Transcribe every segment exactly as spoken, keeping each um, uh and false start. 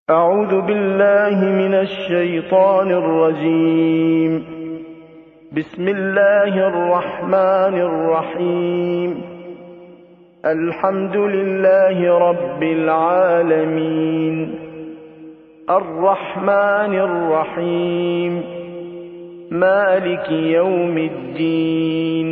أعوذ بالله من الشيطان الرجيم. بسم الله الرحمن الرحيم. الحمد لله رب العالمين الرحمن الرحيم مالك يوم الدين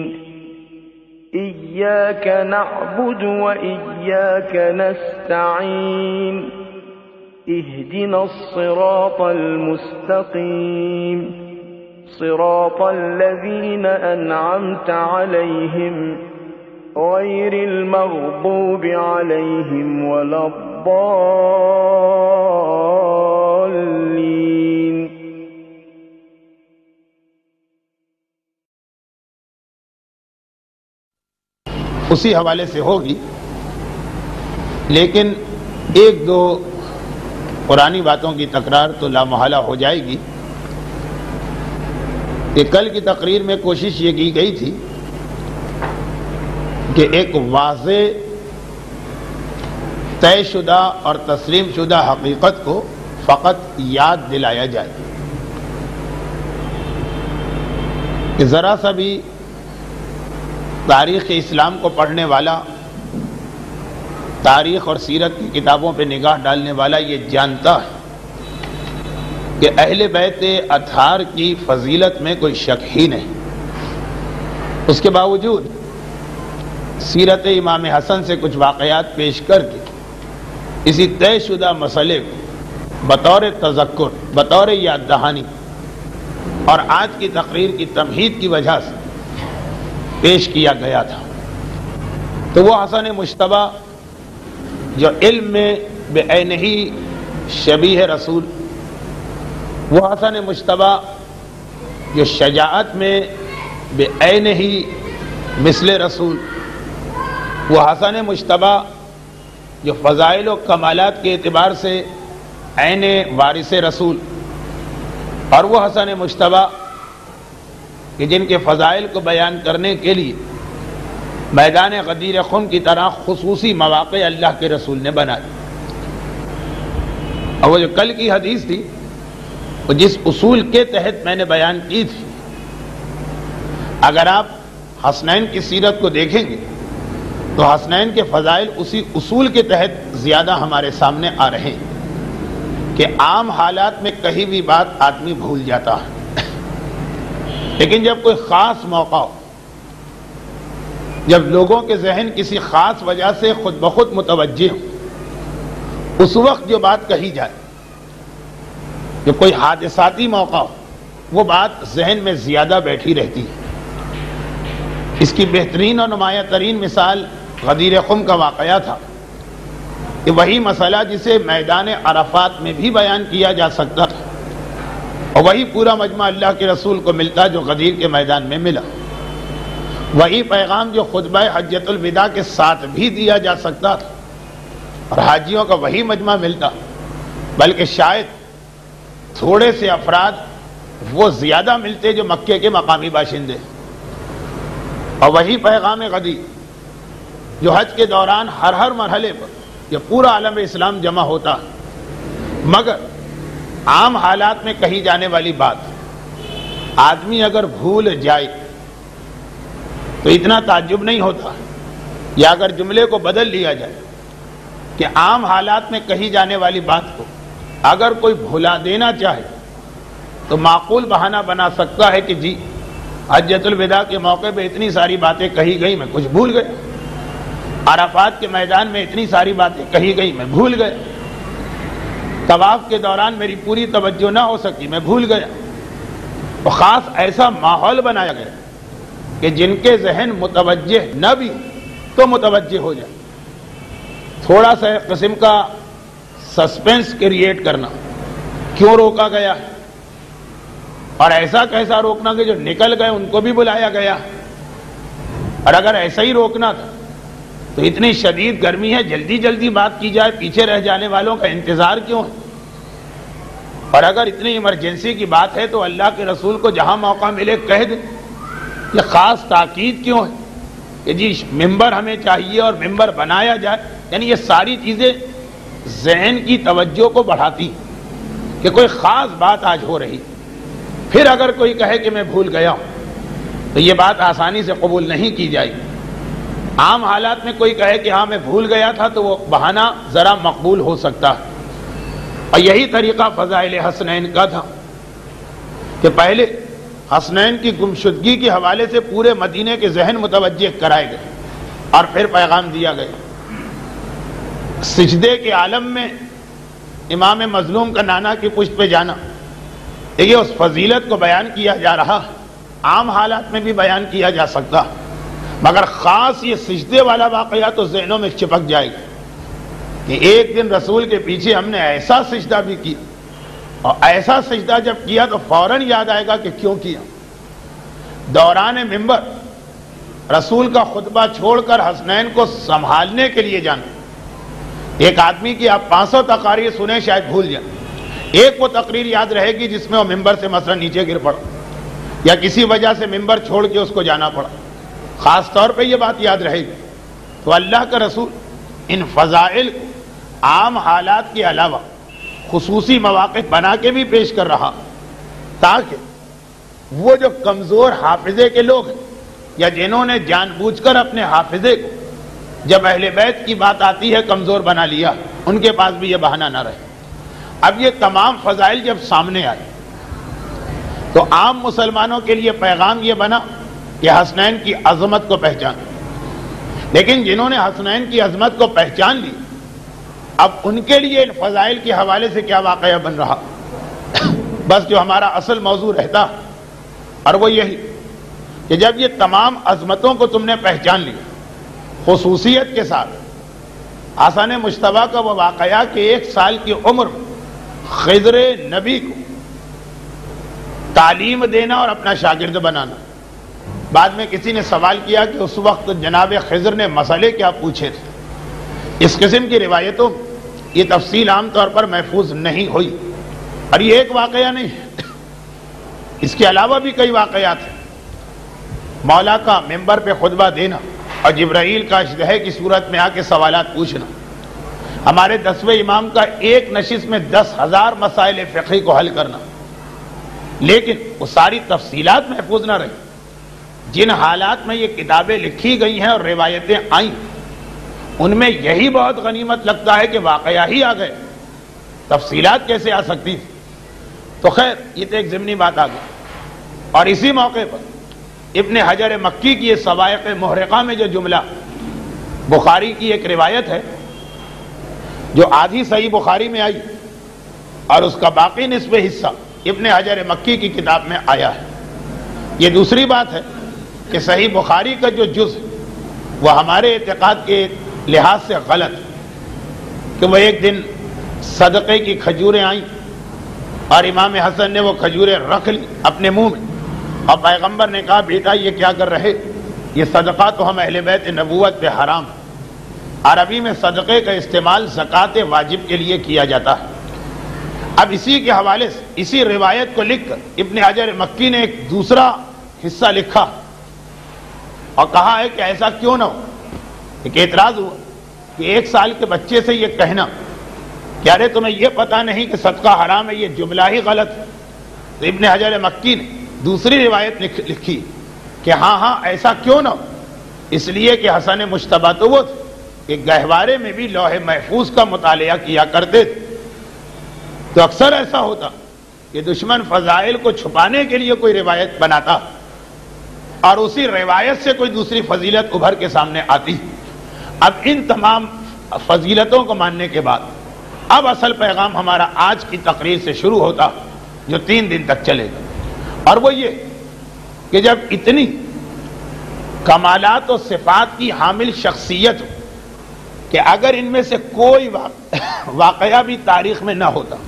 إياك نعبد وإياك نستعين اهدنا الصراط المستقيم صراط الذين أنعمت عليهم غير المغضوب عليهم ولا الضالين. اسی حوالے سے ہوگی، لیکن ایک دو پرانی باتوں کی تکرار تو لامحالہ ہو جائے گی کہ کل کی تقریر میں کوشش یہ کی گئی تھی کہ ایک واضح طے شدہ اور تسلیم شدہ حقیقت کو فقط یاد دلایا جائے کہ ذرا سا بھی تاریخ اسلام کو پڑھنے والا، تاریخ اور سیرت کی کتابوں پہ نگاہ ڈالنے والا یہ جانتا ہے کہ اہل بیت اطہار کی فضیلت میں کوئی شک ہی نہیں. اس کے باوجود سیرت امام حسن سے کچھ واقعات پیش کر کے اسی طے شدہ مسئلے کو بطور تذکر، بطور یاد دہانی اور آج کی تقریر کی تمہید کی وجہ سے پیش کیا گیا تھا. تو وہ حسن مجتبیٰ جو علم میں بے عینہی شبیہ رسول، وہ حسن مجتبیٰ جو شجاعت میں بے عینہی مثل رسول، وہ حسن مجتبیٰ جو فضائل و کمالات کے اعتبار سے عین وارث رسول، اور وہ حسن مجتبیٰ کہ جن کے فضائل کو بیان کرنے کے لیے میدان غدیر خم کی طرح خصوصی مواقع اللہ کے رسول نے بنائے. اور وہ جو کل کی حدیث تھی، وہ جس اصول کے تحت میں نے بیان کی تھی، اگر آپ حسنین کی سیرت کو دیکھیں گے تو حسنین کے فضائل اسی اصول کے تحت زیادہ ہمارے سامنے آ رہے ہیں کہ عام حالات میں کہیں بھی بات آدمی بھول جاتا ہے، لیکن جب کوئی خاص موقع ہو، جب لوگوں کے ذہن کسی خاص وجہ سے خود بخود متوجہ ہو، اس وقت جو بات کہی جائے، جو کوئی حادثاتی موقع ہو، وہ بات ذہن میں زیادہ بیٹھی رہتی ہے. اس کی بہترین اور نمایاں ترین مثال غدیر خم کا واقعہ تھا کہ وہی مسئلہ جسے میدان عرفات میں بھی بیان کیا جا سکتا تھا، اور وہی پورا مجمع اللہ کے رسول کو ملتا جو غدیر کے میدان میں ملا، وہی پیغام جو خطبہ حجۃ الوداع کے ساتھ بھی دیا جا سکتا تھا، اور حاجیوں کا وہی مجمع ملتا، بلکہ شاید تھوڑے سے افراد وہ زیادہ ملتے جو مکے کے مقامی باشندے، اور وہی پیغام غدیر جو حج کے دوران ہر ہر مرحلے پر یہ پورا عالم اسلام جمع ہوتا، مگر عام حالات میں کہی جانے والی بات آدمی اگر بھول جائے تو اتنا تعجب نہیں ہوتا، یا اگر جملے کو بدل لیا جائے کہ عام حالات میں کہی جانے والی بات کو اگر کوئی بھلا دینا چاہے تو معقول بہانہ بنا سکتا ہے کہ جی حجۃ الوداع کے موقع پہ اتنی ساری باتیں کہی گئی، میں کچھ بھول گیا، عرفات کے میدان میں اتنی ساری باتیں کہی گئی، میں بھول گیا، طواف کے دوران میری پوری توجہ نہ ہو سکی، میں بھول گیا. اور خاص ایسا ماحول بنایا گیا کہ جن کے ذہن متوجہ نہ بھی تو متوجہ ہو جائے. تھوڑا سا قسم کا سسپینس کریٹ کرنا، کیوں روکا گیا، اور ایسا کیسا روکنا کہ جو نکل گئے ان کو بھی بلایا گیا، اور اگر ایسا ہی روکنا تھا تو اتنی شدید گرمی ہے، جلدی جلدی بات کی جائے، پیچھے رہ جانے والوں کا انتظار کیوں ہے؟ اور اگر اتنی ایمرجنسی کی بات ہے تو اللہ کے رسول کو جہاں موقع ملے کہہ دیں. یہ خاص تاکید کیوں ہے کہ جی ممبر ہمیں چاہیے اور ممبر بنایا جائے؟ یعنی یہ ساری چیزیں ذہن کی توجہ کو بڑھاتی کہ کوئی خاص بات آج ہو رہی. پھر اگر کوئی کہے کہ میں بھول گیا ہوں تو یہ بات آسانی سے قبول نہیں کی جائے گی. عام حالات میں کوئی کہے کہ ہاں میں بھول گیا تھا تو وہ بہانہ ذرا مقبول ہو سکتا ہے. اور یہی طریقہ فضائل حسنین کا تھا کہ پہلے حسنین کی گمشدگی کے حوالے سے پورے مدینے کے ذہن متوجہ کرائے گئے اور پھر پیغام دیا گیا. سجدے کے عالم میں امام مظلوم کا نانا کی پشت پہ جانا، یہ اس فضیلت کو بیان کیا جا رہا. عام حالات میں بھی بیان کیا جا سکتا مگر خاص یہ سجدے والا واقعہ تو ذہنوں میں چپک جائے گا کہ ایک دن رسول کے پیچھے ہم نے ایسا سجدہ بھی کیا، اور ایسا سجدہ جب کیا تو فوراً یاد آئے گا کہ کیوں کیا. دوران منبر رسول کا خطبہ چھوڑ کر حسنین کو سنبھالنے کے لیے جانا. ایک آدمی کی آپ پانچ سو تقاریر سنیں شاید بھول جائیں، ایک وہ تقریر یاد رہے گی جس میں وہ ممبر سے مثلا نیچے گر پڑا یا کسی وجہ سے ممبر چھوڑ کے اس کو جانا پڑا، خاص طور پہ یہ بات یاد رہے گی. تو اللہ کا رسول ان فضائل کو عام حالات کے علاوہ خصوصی مواقع بنا کے بھی پیش کر رہا تاکہ وہ جو کمزور حافظے کے لوگ ہیں یا جنہوں نے جان بوجھ کر اپنے حافظے کو جب اہل بیت کی بات آتی ہے کمزور بنا لیا، ان کے پاس بھی یہ بہانہ نہ رہے. اب یہ تمام فضائل جب سامنے آئے تو عام مسلمانوں کے لیے پیغام یہ بنا کہ حسنین کی عظمت کو پہچان. لیکن جنہوں نے حسنین کی عظمت کو پہچان لی، اب ان کے لیے ان فضائل کے حوالے سے کیا واقعہ بن رہا؟ بس جو ہمارا اصل موضوع رہتا اور وہ یہی کہ جب یہ تمام عظمتوں کو تم نے پہچان لیا خصوصیت کے ساتھ، حسن مجتبیٰ کا وہ واقعہ کہ ایک سال کی عمر خضر نبی کو تعلیم دینا اور اپنا شاگرد بنانا. بعد میں کسی نے سوال کیا کہ اس وقت جناب خضر نے مسئلے کیا پوچھے تھے. اس قسم کی روایتوں یہ تفصیل عام طور پر محفوظ نہیں ہوئی، اور یہ ایک واقعہ نہیں، اس کے علاوہ بھی کئی واقعات ہیں. مولا کا ممبر پہ خطبہ دینا اور جبرائیل کا اشتہے کی صورت میں آ کے سوالات پوچھنا. ہمارے دسویں امام کا ایک نشست میں دس ہزار مسائل فقہی کو حل کرنا. لیکن وہ ساری تفصیلات محفوظ نہ رہی. جن حالات میں یہ کتابیں لکھی گئی ہیں اور روایتیں آئیں ان میں یہی بہت غنیمت لگتا ہے کہ واقعہ ہی آ گئے، تفصیلات کیسے آ سکتی تھی؟ تو خیر یہ تو ایک ضمنی بات آ گئی. اور اسی موقع پر ابن حجر مکی کی یہ سوائق محرقہ میں جو جملہ بخاری کی ایک روایت ہے جو آدھی صحیح بخاری میں آئی اور اس کا باقی نصف حصہ ابن حجر مکی کی کتاب میں آیا ہے. یہ دوسری بات ہے کہ صحیح بخاری کا جو جز وہ ہمارے اعتقاد کے لحاظ سے غلط کہ وہ ایک دن صدقے کی کھجوریں آئیں اور امام حسن نے وہ کھجوریں رکھ لی اپنے منہ میں، اور پیغمبر نے کہا بیٹا یہ کیا کر رہے، یہ صدقہ تو ہم اہل بیت نبوت پہ حرام. عربی میں صدقے کا استعمال زکوٰۃ واجب کے لیے کیا جاتا ہے. اب اسی کے حوالے سے اسی روایت کو لکھ کر ابن حجر مکی نے ایک دوسرا حصہ لکھا اور کہا ہے کہ ایسا کیوں نہ ہو. ایک اعتراض ہوا کہ ایک سال کے بچے سے یہ کہنا کہ ارے تمہیں یہ پتا نہیں کہ صدقہ حرام ہے، یہ جملہ ہی غلط ہے. تو ابن حجر مکی نے دوسری روایت لکھی کہ ہاں ہاں ایسا کیوں نہ ہو، اس لیے کہ حسن مجتبیٰ تو وہ تھے کہ گہوارے میں بھی لوح محفوظ کا مطالعہ کیا کرتے تھے. تو اکثر ایسا ہوتا کہ دشمن فضائل کو چھپانے کے لیے کوئی روایت بناتا اور اسی روایت سے کوئی دوسری فضیلت ابھر کے سامنے آتی. اب ان تمام فضیلتوں کو ماننے کے بعد اب اصل پیغام ہمارا آج کی تقریر سے شروع ہوتا جو تین دن تک چلے گا، اور وہ یہ کہ جب اتنی کمالات و صفات کی حامل شخصیت ہو کہ اگر ان میں سے کوئی واقعہ بھی تاریخ میں نہ ہوتا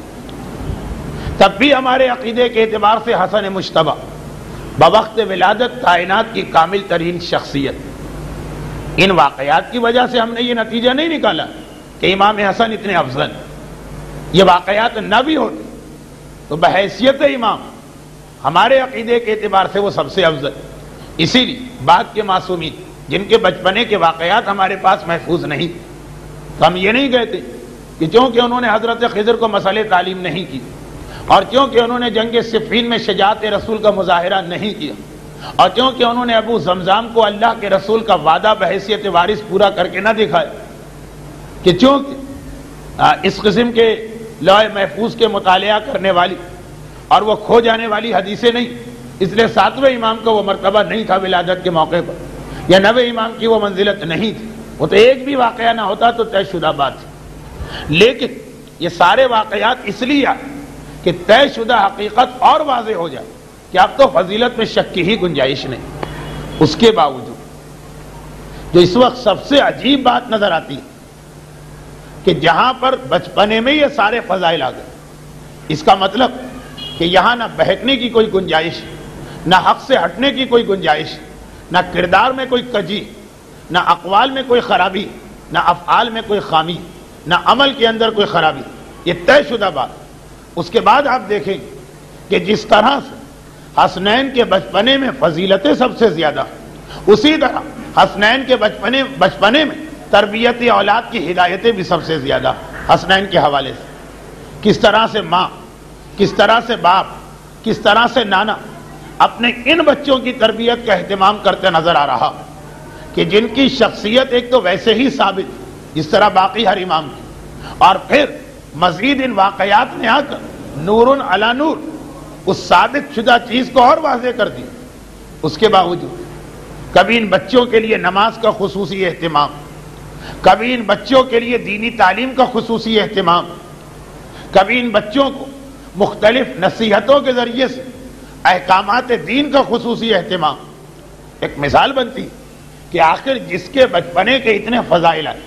تب بھی ہمارے عقیدے کے اعتبار سے حسن مجتبیٰ بوقت ولادت کائنات کی کامل ترین شخصیت. ان واقعات کی وجہ سے ہم نے یہ نتیجہ نہیں نکالا کہ امام حسن اتنے افضل. یہ واقعات نہ بھی ہوتے تو بحیثیت امام ہمارے عقیدے کے اعتبار سے وہ سب سے افضل. اسی لیے بعد کے معصومین جن کے بچپنے کے واقعات ہمارے پاس محفوظ نہیں تو ہم یہ نہیں کہتے کہ چونکہ انہوں نے حضرت خضر کو مسئلے تعلیم نہیں کی، اور چونکہ انہوں نے جنگ صفین میں شجاعت رسول کا مظاہرہ نہیں کیا، اور چونکہ انہوں نے ابو زمزم کو اللہ کے رسول کا وعدہ بحیثیت وارث پورا کر کے نہ دکھایا، کہ چونکہ اس قسم کے لوح محفوظ کے مطالعہ کرنے والی اور وہ کھو جانے والی حدیثیں نہیں، اس لیے ساتویں امام کو وہ مرتبہ نہیں تھا ولادت کے موقع پر، یا نویں امام کی وہ منزلت نہیں تھی، وہ تو ایک بھی واقعہ نہ ہوتا تو طے شدہ بات تھی۔ لیکن یہ سارے واقعات اس لیے کہ طے شدہ حقیقت اور واضح ہو جائے کہ اب تو فضیلت میں شک کی ہی گنجائش نہیں۔ اس کے باوجود جو اس وقت سب سے عجیب بات نظر آتی ہے کہ جہاں پر بچپنے میں یہ سارے فضائل آ گئے، اس کا مطلب کہ یہاں نہ بہکنے کی کوئی گنجائش، نہ حق سے ہٹنے کی کوئی گنجائش، نہ کردار میں کوئی کجی، نہ اقوال میں کوئی خرابی، نہ افعال میں کوئی خامی، نہ عمل کے اندر کوئی خرابی، یہ طے شدہ بات۔ اس کے بعد آپ دیکھیں کہ جس طرح سے حسنین کے بچپنے میں فضیلتیں سب سے زیادہ، اسی طرح حسنین کے بچپنے بچپنے میں تربیت اولاد کی ہدایتیں بھی سب سے زیادہ حسنین کے حوالے سے۔ کس طرح سے ماں، کس طرح سے باپ، کس طرح سے نانا اپنے ان بچوں کی تربیت کا اہتمام کرتے نظر آ رہا کہ جن کی شخصیت ایک تو ویسے ہی ثابت جس طرح باقی ہر امام کی، اور پھر مزید ان واقعات نے آ کر نور علی نور اس ثابت شدہ چیز کو اور واضح کر دی۔ اس کے باوجود کبھی ان بچوں کے لیے نماز کا خصوصی اہتمام، کبھی ان بچوں کے لیے دینی تعلیم کا خصوصی اہتمام، کبھی ان بچوں کو مختلف نصیحتوں کے ذریعے سے احکامات دین کا خصوصی اہتمام۔ ایک مثال بنتی کہ آخر جس کے بچپنے کے اتنے فضائل آئے،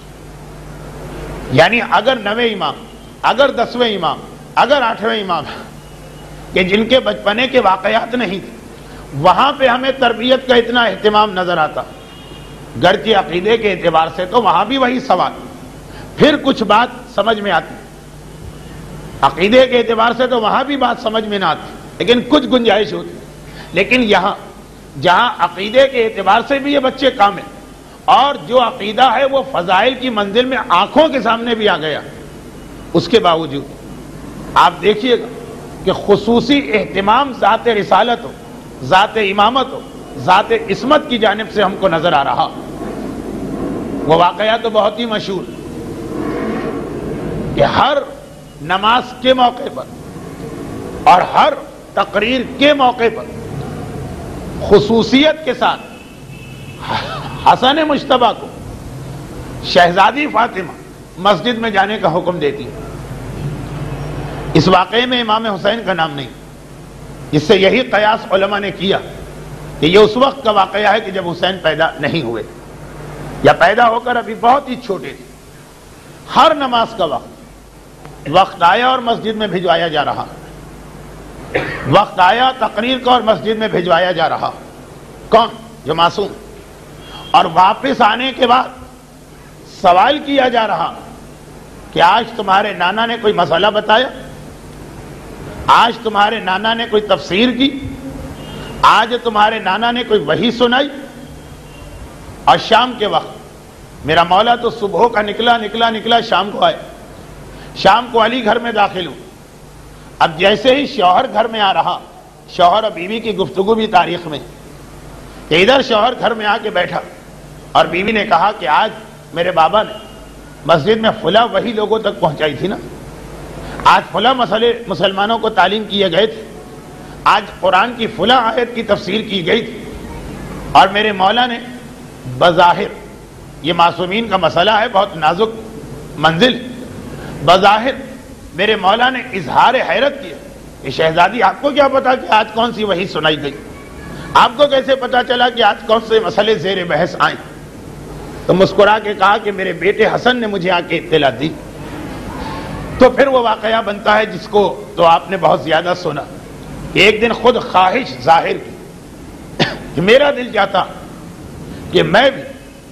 یعنی اگر نویں امام، اگر دسویں امام، اگر آٹھویں امام کہ جن کے بچپنے کے واقعات نہیں تھے، وہاں پہ ہمیں تربیت کا اتنا اہتمام نظر آتا، گھر کے عقیدے کے اعتبار سے تو وہاں بھی وہی سوال، پھر کچھ بات سمجھ میں آتی، عقیدے کے اعتبار سے تو وہاں بھی بات سمجھ میں نہ آتی، لیکن کچھ گنجائش ہوتی۔ لیکن یہاں جہاں عقیدے کے اعتبار سے بھی یہ بچے کامل، اور جو عقیدہ ہے وہ فضائل کی منزل میں آنکھوں کے سامنے بھی آ گیا، اس کے باوجود آپ دیکھیے گا کہ خصوصی اہتمام ذات رسالت ہو، ذات امامت ہو، ذات عصمت کی جانب سے ہم کو نظر آ رہا۔ وہ واقعہ تو بہت ہی مشہور کہ ہر نماز کے موقع پر اور ہر تقریر کے موقع پر خصوصیت کے ساتھ حسن مجتبیٰ کو شہزادی فاطمہ مسجد میں جانے کا حکم دیتی ہے۔ اس واقعے میں امام حسین کا نام نہیں، اس سے یہی قیاس علماء نے کیا کہ یہ اس وقت کا واقعہ ہے کہ جب حسین پیدا نہیں ہوئے یا پیدا ہو کر ابھی بہت ہی چھوٹے تھے۔ ہر نماز کا وقت وقت آیا اور مسجد میں بھجوایا جا رہا، وقت آیا تقریر کا اور مسجد میں بھجوایا جا رہا۔ کون؟ جو معصوم۔ اور واپس آنے کے بعد سوال کیا جا رہا کہ آج تمہارے نانا نے کوئی مسئلہ بتایا، آج تمہارے نانا نے کوئی تفسیر کی، آج تمہارے نانا نے کوئی وحی سنائی۔ اور شام کے وقت میرا مولا تو صبح کا نکلا نکلا نکلا شام کو آئے، شام کو علی گھر میں داخل ہوں۔ اب جیسے ہی شوہر گھر میں آ رہا، شوہر اور بیوی کی گفتگو بھی تاریخ میں کہ ادھر شوہر گھر میں آ کے بیٹھا اور بیوی نے کہا کہ آج میرے بابا نے مسجد میں فلاں وہی لوگوں تک پہنچائی تھی نا، آج فلاں مسئلے مسلمانوں کو تعلیم کیے گئے تھے، آج قرآن کی فلاں آیت کی تفسیر کی گئی تھی، اور میرے مولا نے بظاہر، یہ معصومین کا مسئلہ ہے، بہت نازک منزل، بظاہر میرے مولا نے اظہار حیرت کیا کہ شہزادی آپ کو کیا پتا کہ آج کون سی وحی سنائی گئی، آپ کو کیسے پتا چلا کہ آج کون سے مسئلے زیر بحث آئیں؟ تو مسکرا کے کہا کہ میرے بیٹے حسن نے مجھے آ کے اطلاع دی۔ تو پھر وہ واقعہ بنتا ہے جس کو تو آپ نے بہت زیادہ سنا، کہ ایک دن خود خواہش ظاہر کی کہ میرا دل چاہتا کہ میں بھی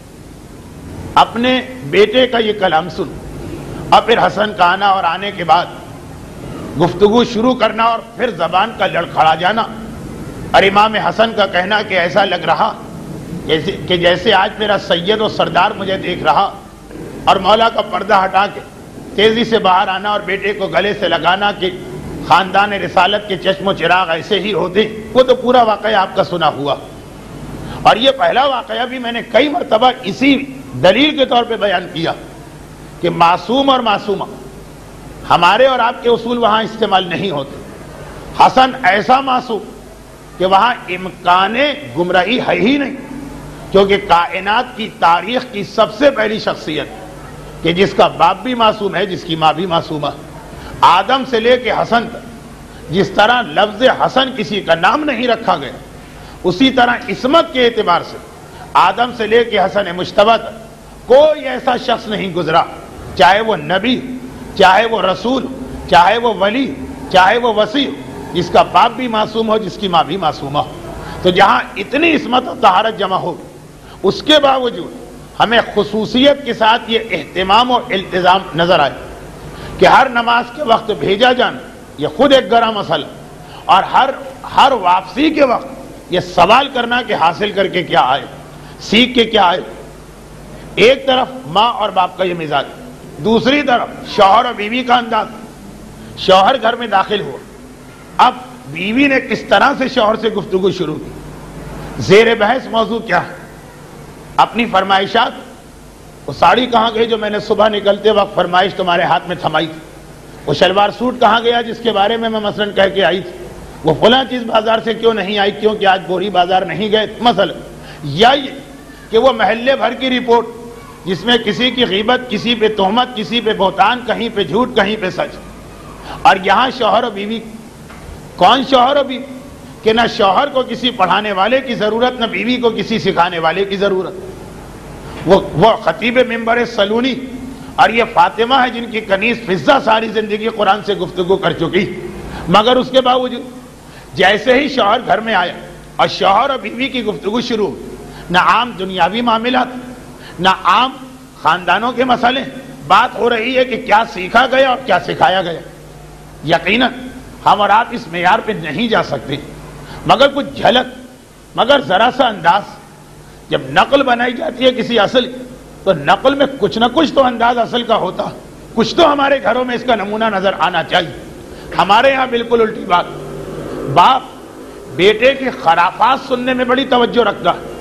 اپنے بیٹے کا یہ کلام سنوں، اور پھر حسن کا آنا اور آنے کے بعد گفتگو شروع کرنا اور پھر زبان کا لڑکھڑا جانا، اور امام حسن کا کہنا کہ ایسا لگ رہا جیسے کہ جیسے آج میرا سید و سردار مجھے دیکھ رہا، اور مولا کا پردہ ہٹا کے تیزی سے باہر آنا اور بیٹے کو گلے سے لگانا کہ خاندان رسالت کے چشم و چراغ ایسے ہی ہوتے، وہ تو پورا واقعہ آپ کا سنا ہوا. اور یہ پہلا واقعہ بھی میں نے کئی مرتبہ اسی دلیل کے طور پہ بیان کیا کہ معصوم اور معصومہ ہمارے اور آپ کے اصول وہاں استعمال نہیں ہوتے. حسن ایسا معصوم کہ وہاں امکان گمراہی ہے ہی نہیں، کیونکہ کائنات کی تاریخ کی سب سے پہلی شخصیت کہ جس کا باپ بھی معصوم ہے، جس کی ماں بھی معصومہ، آدم سے لے کے حسن تک جس طرح لفظ حسن کسی کا نام نہیں رکھا گیا، اسی طرح عصمت کے اعتبار سے آدم سے لے کے حسن مجتبی تک کوئی ایسا شخص نہیں گزرا، چاہے وہ نبی، چاہے وہ رسول، چاہے وہ ولی، چاہے وہ وصی، جس کا باپ بھی معصوم ہو، جس کی ماں بھی معصومہ ہو. تو جہاں اتنی عصمت و طہارت جمع ہو، اس کے باوجود ہمیں خصوصیت کے ساتھ یہ اہتمام اور التزام نظر آئے کہ ہر نماز کے وقت بھیجا جانا یہ خود ایک گرا مسئلہ، اور ہر ہر واپسی کے وقت یہ سوال کرنا کہ حاصل کر کے کیا آئے، سیکھ کے کیا آئے. ایک طرف ماں اور باپ کا یہ مزاج، دوسری طرف شوہر اور بیوی کا انداز. شوہر گھر میں داخل ہوا، اب بیوی نے کس طرح سے شوہر سے گفتگو شروع کی. زیر بحث موضوع کیا ہے؟ اپنی فرمائشات. وہ ساڑی کہاں گئی جو میں نے صبح نکلتے وقت فرمائش تمہارے ہاتھ میں تھمائی تھی؟ وہ شلوار سوٹ کہاں گیا جس کے بارے میں میں مثلاً کہہ کے آئی تھی؟ وہ فلاں چیز بازار سے کیوں نہیں آئی کیونکہ آج بوری بازار نہیں گئے مثلا. یا یہ کہ وہ محلے بھر کی رپورٹ جس میں کسی کی غیبت، کسی پہ تہمت، کسی پہ بہتان، کہیں پہ جھوٹ، کہیں پہ سچ. اور یہاں شوہر اور بیوی، کون شوہر اور بیوی کہ نہ شوہر کو کسی پڑھانے والے کی ضرورت، نہ بیوی کو کسی سکھانے والے کی ضرورت. وہ وہ خطیب ممبر سلونی اور یہ فاطمہ ہے جن کی کنیز فضہ ساری زندگی قرآن سے گفتگو کر چکی، مگر اس کے باوجود جیسے ہی شوہر گھر میں آیا اور شوہر اور بیوی کی گفتگو شروع، نہ عام دنیاوی معاملات، نہ عام خاندانوں کے مسئلے، بات ہو رہی ہے کہ کیا سیکھا گیا اور کیا سکھایا گیا. یقیناً ہم اور آپ اس معیار پہ نہیں جا سکتے، مگر کچھ جھلک، مگر ذرا سا انداز. جب نقل بنائی جاتی ہے کسی اصل کی تو نقل میں کچھ نہ کچھ تو انداز اصل کا ہوتا، کچھ تو ہمارے گھروں میں اس کا نمونہ نظر آنا چاہیے. ہمارے ہاں بالکل الٹی بات. باپ بیٹے کی خرافات سننے میں بڑی توجہ رکھتا ہے.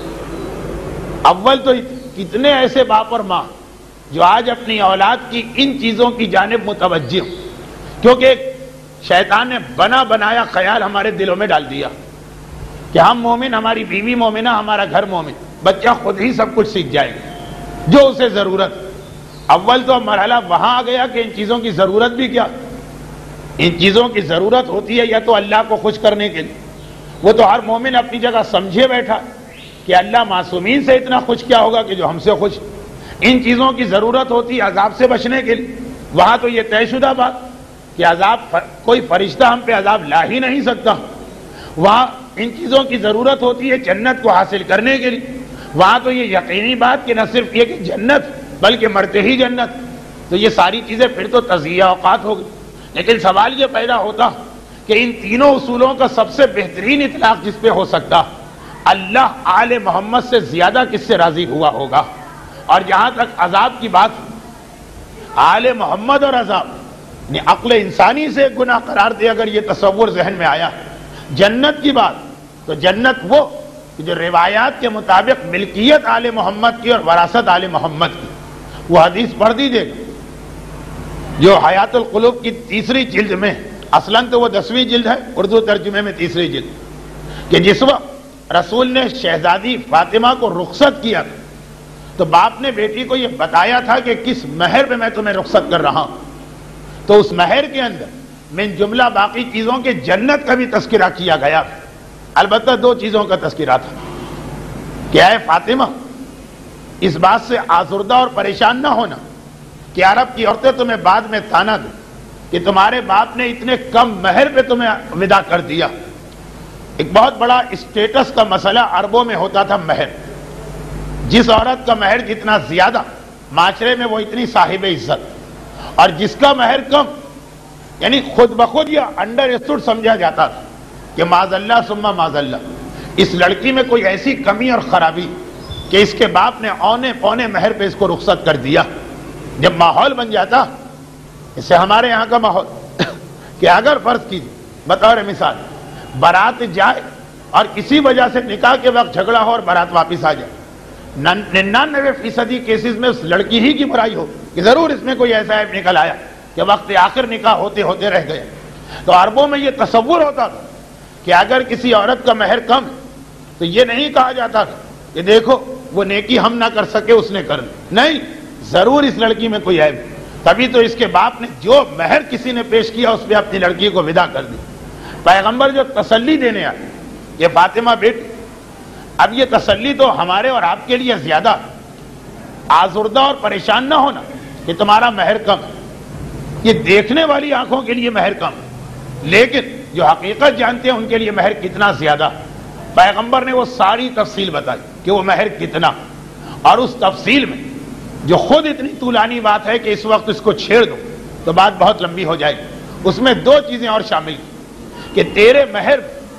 اول تو کتنے ایسے باپ اور ماں جو آج اپنی اولاد کی ان چیزوں کی جانب متوجہ ہوں، کیونکہ شیطان نے بنا بنایا خیال ہمارے دلوں میں ڈال دیا کہ ہم مومن، ہماری بیوی مومنہ، ہمارا گھر مومن، بچہ خود ہی سب کچھ سیکھ جائے گا جو اسے ضرورت. اول تو مرحلہ وہاں آ گیا کہ ان چیزوں کی ضرورت بھی کیا. ان چیزوں کی ضرورت ہوتی ہے یا تو اللہ کو خوش کرنے کے لیے، وہ تو ہر مومن اپنی جگہ سمجھے بیٹھا کہ اللہ معصومین سے اتنا خوش کیا ہوگا کہ جو ہم سے خوش. ان چیزوں کی ضرورت ہوتی ہے عذاب سے بچنے کے لیے، وہاں تو یہ طے شدہ بات کہ عذاب کوئی فرشتہ ہم پہ عذاب لا ہی نہیں سکتا. وہاں ان چیزوں کی ضرورت ہوتی ہے جنت کو حاصل کرنے کے لیے، وہاں تو یہ یقینی بات کہ نہ صرف یہ کہ جنت بلکہ مرتے ہی جنت. تو یہ ساری چیزیں پھر تو تزیہ اوقات ہو گئی. لیکن سوال یہ پیدا ہوتا کہ ان تینوں اصولوں کا سب سے بہترین اطلاق جس پہ ہو سکتا، اللہ آل محمد سے زیادہ کس سے راضی ہوا ہوگا. اور جہاں تک عذاب کی بات، آل محمد اور عذاب یعنی عقل انسانی سے گناہ قرار دے اگر یہ تصور ذہن میں آیا. جنت کی بات تو جنت وہ جو روایات کے مطابق ملکیت آل محمد کی اور وراثت آل محمد کی. وہ حدیث پڑھ دیجیے گا جو حیات القلوب کی تیسری جلد میں، اصلاً تو وہ دسویں جلد ہے، اردو ترجمے میں تیسری جلد، کہ جس وقت رسول نے شہزادی فاطمہ کو رخصت کیا تھا تو باپ نے بیٹی کو یہ بتایا تھا کہ کس مہر پہ میں تمہیں رخصت کر رہا ہوں. تو اس مہر کے اندر من جملہ باقی چیزوں کے جنت کا بھی تذکرہ کیا گیا. البتہ دو چیزوں کا تذکرہ تھا کہ اے فاطمہ، اس بات سے آزردہ اور پریشان نہ ہونا کہ عرب کی عورتیں تمہیں بعد میں تانا دیں کہ تمہارے باپ نے اتنے کم مہر پہ تمہیں ودا کر دیا. ایک بہت بڑا اسٹیٹس کا مسئلہ عربوں میں ہوتا تھا مہر. جس عورت کا مہر جتنا زیادہ معاشرے میں وہ اتنی صاحب عزت، اور جس کا مہر کم یعنی خود بخود یا انڈر اسٹوڈ سمجھا جاتا تھا کہ معاذ اللہ ثم معاذ اللہ اس لڑکی میں کوئی ایسی کمی اور خرابی کہ اس کے باپ نے اونے پونے مہر پہ اس کو رخصت کر دیا. جب ماحول بن جاتا اس سے ہمارے یہاں کا ماحول کہ اگر فرض کیجیے بطور مثال بارات جائے اور کسی وجہ سے نکاح کے وقت جھگڑا ہو اور بارات واپس آ جائے، ننانوے فیصدی کیسز میں اس لڑکی ہی کی برائی ہو کہ ضرور اس میں کوئی ایسا عیب نکل آیا کہ وقت آخر نکاح ہوتے ہوتے رہ گئے۔ تو عربوں میں یہ تصور ہوتا تھا کہ اگر کسی عورت کا مہر کم تو یہ نہیں کہا جاتا تھا کہ دیکھو وہ نیکی ہم نہ کر سکے اس نے کر لی، نہیں، ضرور اس لڑکی میں کوئی عیب۔ تبھی تو اس کے باپ نے جو مہر کسی نے پیش کیا اس پہ اپنی لڑکی کو ودا کر دی۔ پیغمبر جو تسلی دینے آئے، یہ فاطمہ بیٹی، اب یہ تسلی تو ہمارے اور آپ کے لیے زیادہ آزردہ اور پریشان نہ ہونا کہ تمہارا مہر کم ہے، یہ دیکھنے والی آنکھوں کے لیے مہر کم ہے، لیکن جو حقیقت جانتے ہیں ان کے لیے مہر کتنا زیادہ۔ پیغمبر نے وہ ساری تفصیل بتائی کہ وہ مہر کتنا، اور اس تفصیل میں جو خود اتنی طولانی بات ہے کہ اس وقت اس کو چھیڑ دو تو بات بہت لمبی ہو جائے گی۔ اس میں دو چیزیں اور شامل کہ تیرے مہر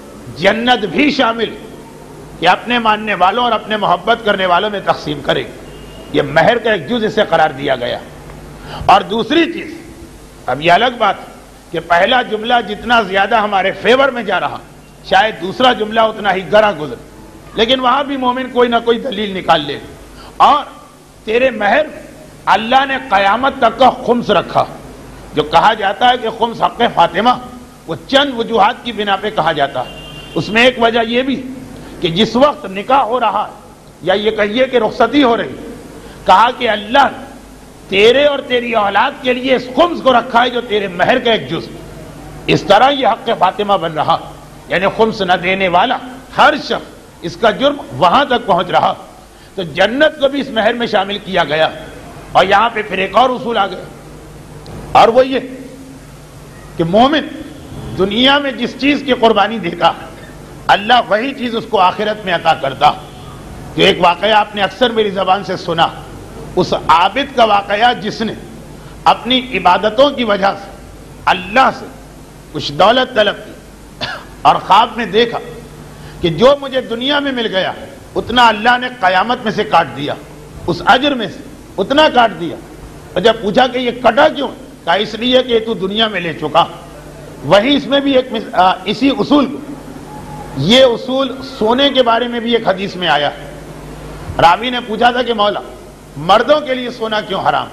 جنت بھی شامل کہ اپنے ماننے والوں اور اپنے محبت کرنے والوں میں تقسیم کرے گی، یہ مہر کا ایک جز اسے قرار دیا گیا۔ اور دوسری چیز، اب یہ الگ بات کہ پہلا جملہ جتنا زیادہ ہمارے فیور میں جا رہا شاید دوسرا جملہ اتنا ہی گرا گزرے، لیکن وہاں بھی مومن کوئی نہ کوئی دلیل نکال لے۔ اور تیرے مہر اللہ نے قیامت تک کا خمس رکھا، جو کہا جاتا ہے کہ خمس حق فاطمہ، وہ چند وجوہات کی بنا پہ کہا جاتا ہے۔ اس میں ایک وجہ یہ بھی کہ جس وقت نکاح ہو رہا ہے یا یہ کہیے کہ رخصتی ہو رہی، کہا کہ اللہ نے تیرے اور تیری اولاد کے لیے اس خمس کو رکھا ہے جو تیرے مہر کا ایک جز، اس طرح یہ حق فاطمہ بن رہا، یعنی خمس نہ دینے والا ہر شخص اس کا جرم وہاں تک پہنچ رہا۔ تو جنت کو بھی اس مہر میں شامل کیا گیا، اور یہاں پہ پھر ایک اور اصول آ گیا، اور وہ یہ کہ مومن دنیا میں جس چیز کی قربانی دیتا اللہ وہی چیز اس کو آخرت میں عطا کرتا۔ جو ایک واقعہ آپ نے اکثر میری زبان سے سنا، اس عابد کا واقعہ جس نے اپنی عبادتوں کی وجہ سے اللہ سے کچھ دولت طلب کی اور خواب میں دیکھا کہ جو مجھے دنیا میں مل گیا اتنا اللہ نے قیامت میں سے کاٹ دیا، اس اجر میں سے اتنا کاٹ دیا۔ اور جب پوچھا کہ یہ کٹا کیوں، کہا اس لیے کہ تو دنیا میں لے چکا۔ وہی اس میں بھی ایک اسی اصول کو، یہ اصول سونے کے بارے میں بھی ایک حدیث میں آیا ہے۔ راوی نے پوچھا تھا کہ مولا مردوں کے لیے سونا کیوں حرام؟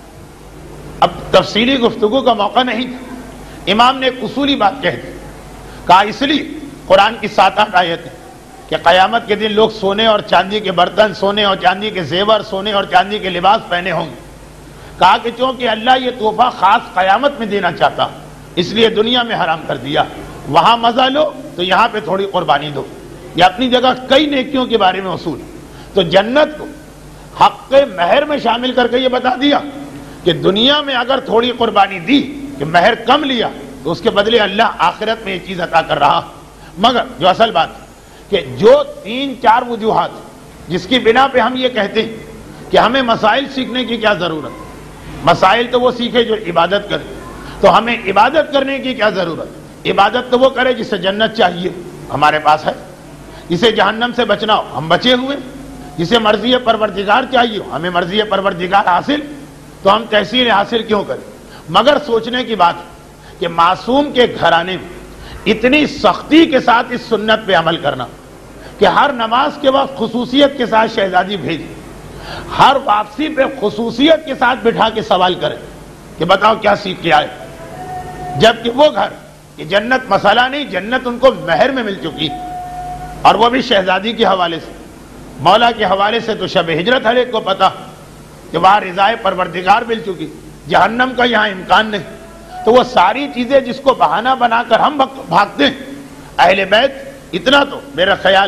اب تفصیلی گفتگو کا موقع نہیں تھا، امام نے ایک اصولی بات کہہ دی، کہا اس لیے قرآن کی سات آٹھ آیتیں کہ قیامت کے دن لوگ سونے اور چاندی کے برتن، سونے اور چاندی کے زیور، سونے اور چاندی کے لباس پہنے ہوں گے۔ کہا کہ چونکہ اللہ یہ تحفہ خاص قیامت میں دینا چاہتا اس لیے دنیا میں حرام کر دیا، وہاں مزہ لو تو یہاں پہ تھوڑی قربانی دو۔ یہ اپنی جگہ کئی نیکیوں کے بارے میں اصول، تو جنت کو حق مہر میں شامل کر کے یہ بتا دیا کہ دنیا میں اگر تھوڑی قربانی دی کہ مہر کم لیا تو اس کے بدلے اللہ آخرت میں یہ چیز عطا کر رہا۔ مگر جو اصل بات ہے کہ جو تین چار وجوہات جس کی بنا پہ ہم یہ کہتے ہیں کہ ہمیں مسائل سیکھنے کی کیا ضرورت، مسائل تو وہ سیکھے جو عبادت کرے، تو ہمیں عبادت کرنے کی کیا ضرورت، عبادت تو وہ کرے جسے جنت چاہیے ہمارے پاس ہے، جسے جہنم سے بچنا ہو ہم بچے ہوئے، جسے مرضی پروردگار چاہیے ہو ہمیں مرضی پروردگار حاصل، تو ہم تحصیل حاصل کیوں کریں۔ مگر سوچنے کی بات ہے کہ معصوم کے گھرانے میں اتنی سختی کے ساتھ اس سنت پہ عمل کرنا کہ ہر نماز کے وقت خصوصیت کے ساتھ شہزادی بھیجے، ہر واپسی پہ خصوصیت کے ساتھ بٹھا کے سوال کرے کہ بتاؤ کیا سیکھ کے آئے، جبکہ وہ گھر یہ جنت مسئلہ نہیں، جنت ان کو مہر میں مل چکی، اور وہ بھی شہزادی کے حوالے سے، مولا کے حوالے سے تو شب ہجرت ہر ایک کو پتا کہ وہاں رضائے پروردگار مل چکی، جہنم کا یہاں امکان نہیں۔ تو وہ ساری چیزیں جس کو بہانہ بنا کر ہم بھاگتے ہیں، اہل بیت اتنا تو میرا خیال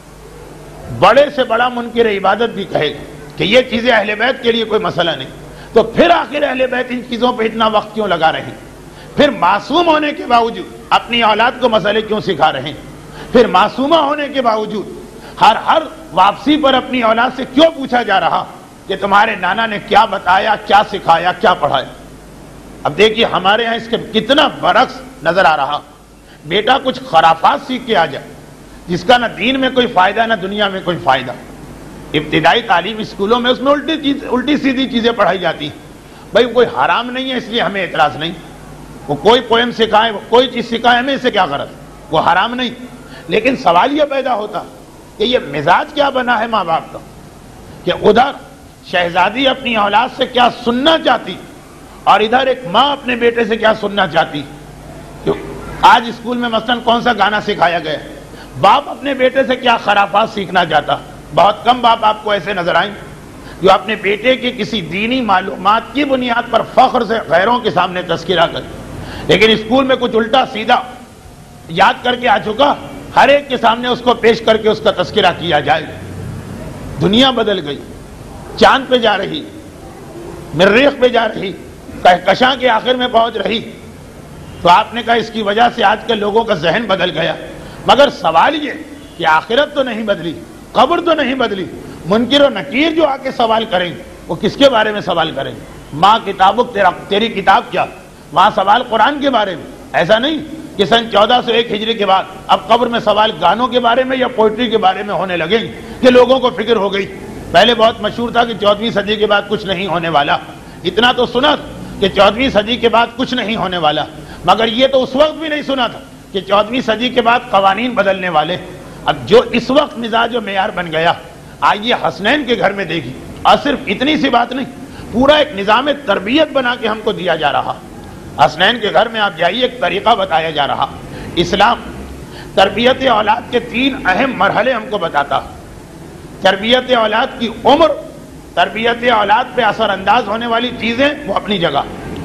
بڑے سے بڑا منکر عبادت بھی کہے گا کہ یہ چیزیں اہل بیت کے لیے کوئی مسئلہ نہیں، تو پھر آخر اہل بیت ان چیزوں پہ اتنا وقت کیوں لگا رہے ہیں؟ پھر معصوم ہونے کے باوجود اپنی اولاد کو مسئلے کیوں سکھا رہے ہیں؟ پھر معصومہ ہونے کے باوجود ہر ہر واپسی پر اپنی اولاد سے کیوں پوچھا جا رہا کہ تمہارے نانا نے کیا بتایا، کیا سکھایا، کیا پڑھایا؟ اب دیکھیے ہمارے ہاں اس کے کتنا برعکس نظر آ رہا، بیٹا کچھ خرافات سیکھ کے آ جائے جس کا نہ دین میں کوئی فائدہ نہ دنیا میں کوئی فائدہ۔ ابتدائی تعلیم اسکولوں میں اس میں الٹی چیز الٹی سیدھی چیزیں پڑھائی جاتی ہیں، بھائی کوئی حرام نہیں ہے اس لیے ہمیں اعتراض نہیں، وہ کوئی پوئم سکھائے، کوئی چیز سکھائے، ہمیں اس سے کیا غرض، وہ حرام نہیں. لیکن سوال یہ پیدا ہوتا کہ یہ مزاج کیا بنا ہے ماں باپ کا کہ ادھر شہزادی اپنی اولاد سے کیا سننا چاہتی اور ادھر ایک ماں اپنے بیٹے سے کیا سننا چاہتی. آج اسکول میں مثلاً کون سا گانا سکھایا گیا، باپ اپنے بیٹے سے کیا خرافات سیکھنا چاہتا. بہت کم باپ آپ کو ایسے نظر آئیں جو اپنے بیٹے کی کسی دینی معلومات کی بنیاد پر فخر سے غیروں کے سامنے تذکرہ کرے. لیکن اسکول میں کچھ الٹا سیدھا یاد کر کے آ چکا، ہر ایک کے سامنے اس کو پیش کر کے اس کا تذکرہ کیا جائے. دنیا بدل گئی، چاند پہ جا رہی، مریخ پہ جا رہی، کہکشاں کے آخر میں پہنچ رہی. تو آپ نے کہا اس کی وجہ سے آج کے لوگوں کا ذہن بدل گیا. مگر سوال یہ کہ آخرت تو نہیں بدلی، قبر تو نہیں بدلی. منکر و نکیر جو آ کے سوال کریں گے وہ کس کے بارے میں سوال کریں گے؟ ماں کتابک تیرا تیری کتاب کیا؟ وہاں سوال قرآن کے بارے میں. ایسا نہیں کہ سن چودہ سو ایک ہجری کے بعد اب قبر میں سوال گانوں کے بارے میں یا پوئٹری کے بارے میں ہونے لگیں کہ لوگوں کو فکر ہو گئی. پہلے بہت مشہور تھا کہ چودہویں صدی کے بعد کچھ نہیں ہونے والا. اتنا تو سنا کہ چودہویں صدی کے بعد کچھ نہیں ہونے والا، مگر یہ تو اس وقت بھی نہیں سنا تھا کہ چودہویں صدی کے بعد قوانین بدلنے والے. اب جو اس وقت مزاج و معیار بن گیا، آئیے حسنین کے گھر میں دیکھی. اور صرف اتنی سی بات نہیں، پورا ایک نظام تربیت بنا کے ہم کو دیا جا رہا. حسنین کے گھر میں آپ جائیے، ایک طریقہ بتایا جا رہا. اسلام تربیت اولاد کے تین اہم مرحلے ہم کو بتاتا. تربیت اولاد کی عمر، تربیت اولاد پہ اثر انداز ہونے والی چیزیں وہ اپنی جگہ،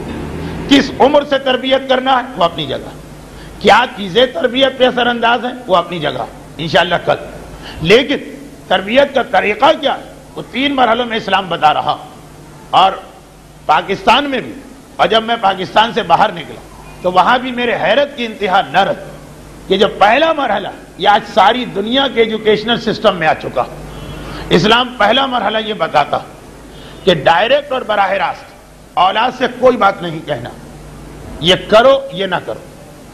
کس عمر سے تربیت کرنا ہے وہ اپنی جگہ، کیا چیزیں تربیت پہ اثر انداز ہیں وہ اپنی جگہ انشاءاللہ کل. لیکن تربیت کا طریقہ کیا ہے وہ تین مرحلوں میں اسلام بتا رہا. اور پاکستان میں بھی، اور جب میں پاکستان سے باہر نکلا تو وہاں بھی میرے حیرت کی انتہا نہ رہی کہ جو پہلا مرحلہ یہ آج ساری دنیا کے ایجوکیشنل سسٹم میں آ چکا. اسلام پہلا مرحلہ یہ بتاتا کہ ڈائریکٹ اور براہ راست اولاد سے کوئی بات نہیں کہنا، یہ کرو یہ نہ کرو.